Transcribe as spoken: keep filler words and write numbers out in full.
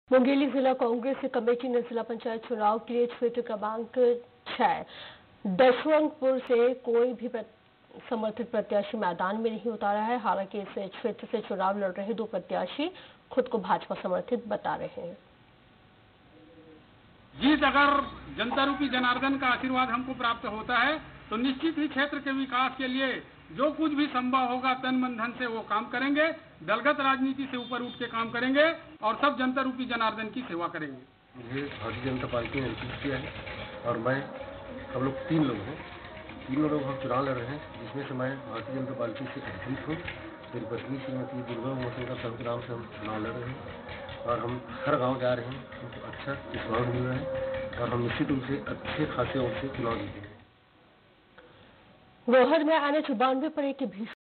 मुंगेली जिला कांग्रेस कमेटी ने जिला पंचायत चुनाव के लिए क्षेत्र क्रमांक छह दशरंगपुर से कोई भी समर्थित प्रत्याशी मैदान में नहीं उतारा है। हालांकि इस क्षेत्र से चुनाव लड़ रहे दो प्रत्याशी खुद को भाजपा समर्थित बता रहे हैं। जीत अगर जनता रूपी जनार्दन का आशीर्वाद हमको प्राप्त होता है तो निश्चित ही क्षेत्र के विकास के लिए जो कुछ भी संभव होगा तन मन धन से वो काम करेंगे। दलगत राजनीति से ऊपर उठ के काम करेंगे और सब जनता रूपी जनार्दन की सेवा करेंगे। मुझे भारतीय जनता पार्टी ने निश्चित किया है और मैं हम लोग तीन लोग हैं तीनों लोग हम चुनाव लड़ रहे हैं, जिसमें से मैं भारतीय जनता पार्टी से एग्जिट हूँ। मेरी पत्नी श्रीमती दुर्गा मोहन का सबके नाम से हम चुनाव लड़ रहे हैं और हम हर गाँव जा रहे हैं। हमको अच्छा रिस्पॉन्स मिल रहा है और हम निश्चित रूप से अच्छे खासे वोट से चुनाव जीतेंगे। रोहर में एन एच बानवे पर एक